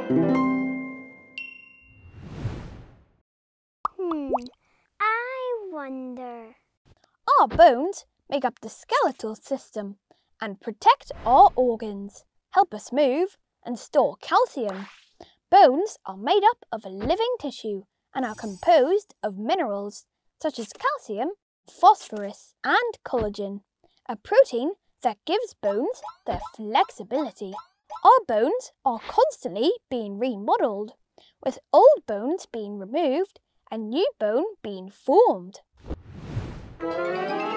I wonder. Our bones make up the skeletal system and protect our organs, help us move and store calcium. Bones are made up of a living tissue and are composed of minerals such as calcium, phosphorus and collagen, a protein that gives bones their flexibility. Our bones are constantly being remodelled, with old bones being removed and new bone being formed.